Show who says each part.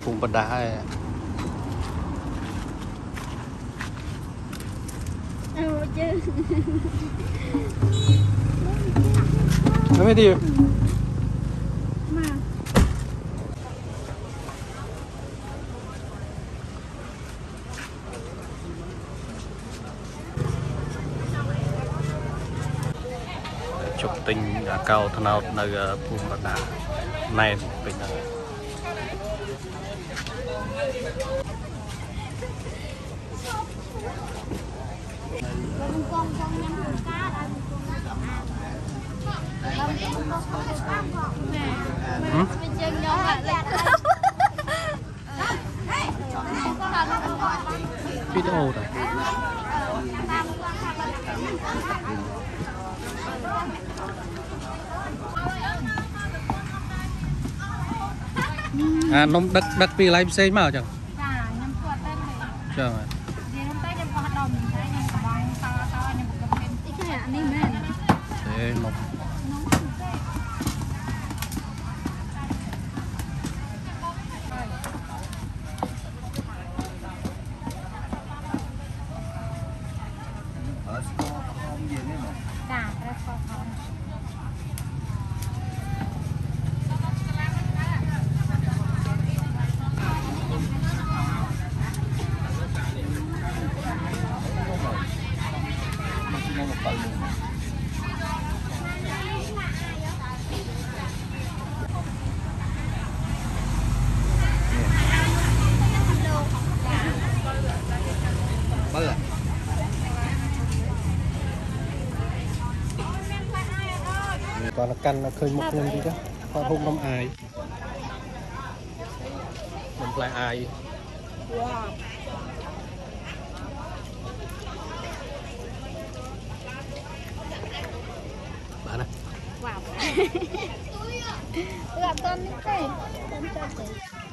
Speaker 1: phùng bật đá nó mới đi chụp tinh đã cao thân nào nơi phùng bật đá này bình thường video rồi à nó đất vì live xây mà chẳng chẳng thế nó còn là căn là khơi một lần đi đó còn hôm năm ai mình lại ai bạn này
Speaker 2: wow. Con